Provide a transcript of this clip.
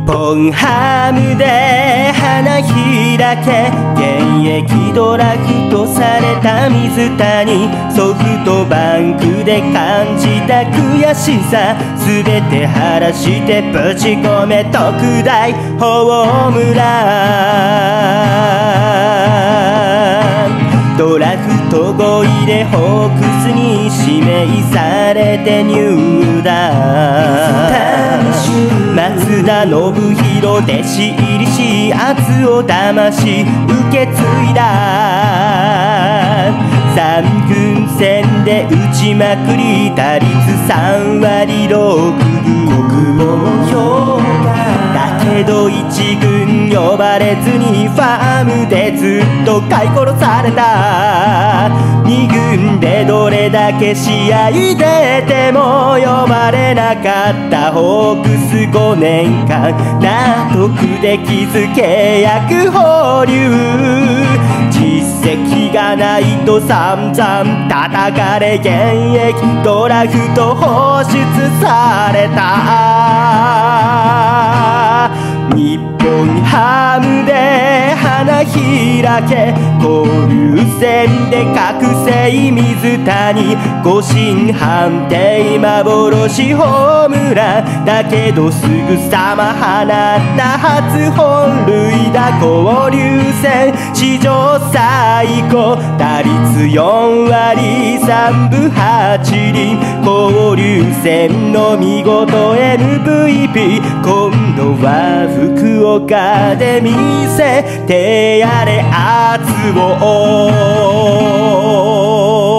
本ハムで花開け、現役ドラフトされた水谷、ソフトバンクで感じた悔しさすべて晴らしてぶち込め特大ホームラン。ドラフト5位でホークスに指名されて入団。松田宣浩弟子入りし圧を騙し受け継いだ。三軍戦で打ちまくり打率3割6分、国防評価だけど一軍呼ばれずにファームでずっと飼い殺された。二軍でどれだけ試合出ても呼ばれなかったホークス5年間納得できず契約保留。実績がないと散々叩かれ現役ドラフト放出された。日本ハムで花開け、交流戦で覚醒水谷、誤審判定幻ホームランだけどすぐさま放った初本塁打。交流戦史上最高打率4割3分8厘、交流戦の見事 MVP、 今度は福岡で見せてやれ圧を。